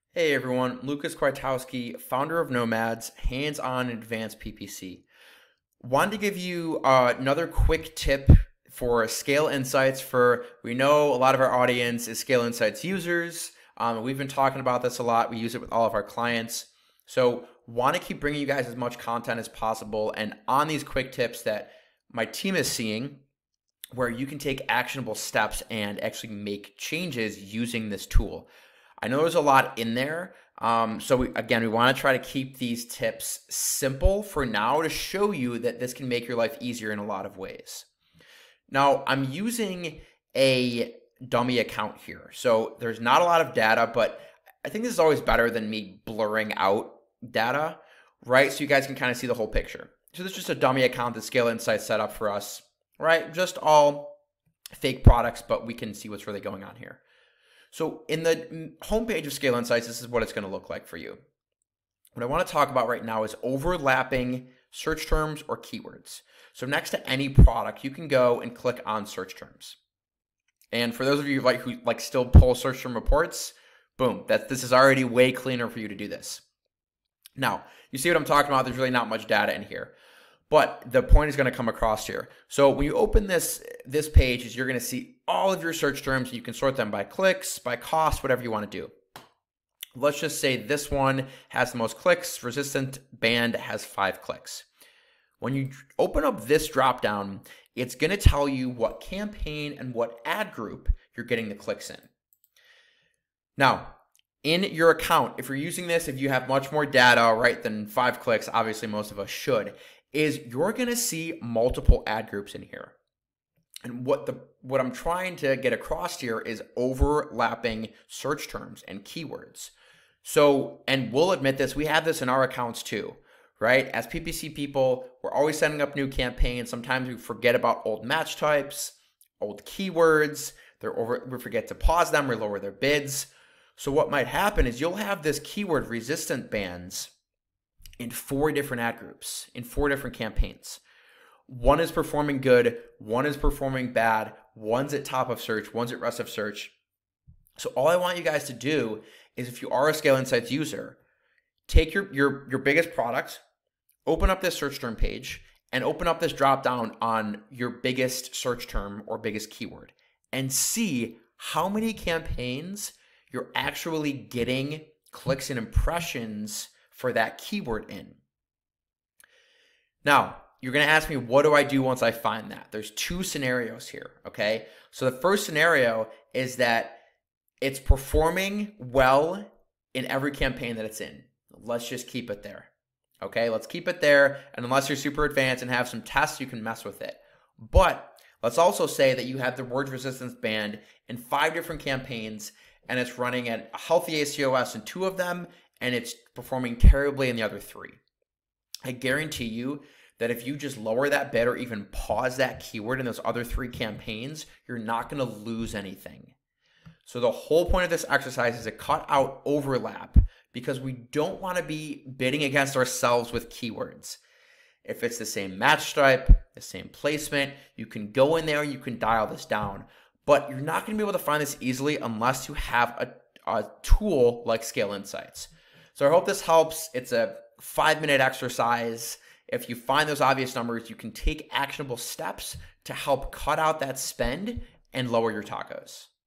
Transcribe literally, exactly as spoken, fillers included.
Hey everyone, Lucas Kwiatkowski, founder of Nomadz, hands-on advanced P P C. Wanted to give you uh, another quick tip for Scale Insights. For we know a lot of our audience is Scale Insights users. Um, we've been talking about this a lot. We use it with all of our clients. So want to keep bringing you guys as much content as possible, and on these quick tips that my team is seeing, where you can take actionable steps and actually make changes using this tool. I know there's a lot in there. Um, so we, again, we want to try to keep these tips simple for now to show you that this can make your life easier in a lot of ways. Now, I'm using a dummy account here. So there's not a lot of data, but I think this is always better than me blurring out data, right? So you guys can kind of see the whole picture. So this is just a dummy account that Scale Insights set up for us, right? Just all fake products, but we can see what's really going on here. So in the homepage of Scale Insights, this is what it's going to look like for you. What I want to talk about right now is overlapping search terms or keywords. So next to any product, you can go and click on search terms. And for those of you like who like still pull search term reports, boom, that this is already way cleaner for you to do this. Now, you see what I'm talking about? There's really not much data in here. But the point is going to come across here. So when you open this, this page, is you're going to see all of your search terms. You can sort them by clicks, by cost, whatever you want to do. Let's just say this one has the most clicks. Resistant band has five clicks. When you open up this dropdown, it's going to tell you what campaign and what ad group you're getting the clicks in. Now, in your account, if you're using this, if you have much more data, right, than five clicks, obviously most of us should, is you're going to see multiple ad groups in here. And what the what I'm trying to get across here is overlapping search terms and keywords. So, and we'll admit this, we have this in our accounts too, right? As P P C people, we're always setting up new campaigns. Sometimes we forget about old match types, old keywords. They're over, we forget to pause them or lower their bids. So what might happen is you'll have this keyword resistant bands in four different ad groups, in four different campaigns. One is performing good, one is performing bad, one's at top of search, one's at rest of search. So all I want you guys to do is, if you are a Scale Insights user, take your, your, your biggest product, open up this search term page, and open up this drop down on your biggest search term or biggest keyword, and see how many campaigns you're actually getting clicks and impressions for that keyword in. Now, you're going to ask me, what do I do once I find that? There's two scenarios here, okay? So the first scenario is that it's performing well in every campaign that it's in. Let's just keep it there, okay? Let's keep it there, and unless you're super advanced and have some tests, you can mess with it. But let's also say that you have the word resistance band in five different campaigns, and it's running at a healthy A C O S in two of them, and it's performing terribly in the other three. I guarantee you that if you just lower that bid or even pause that keyword in those other three campaigns, you're not going to lose anything. So the whole point of this exercise is to cut out overlap, because we don't want to be bidding against ourselves with keywords. If it's the same match type, the same placement, you can go in there, you can dial this down, but you're not going to be able to find this easily unless you have a, a tool like Scale Insights. So I hope this helps. It's a five minute exercise. If you find those obvious numbers, you can take actionable steps to help cut out that spend and lower your TACoS.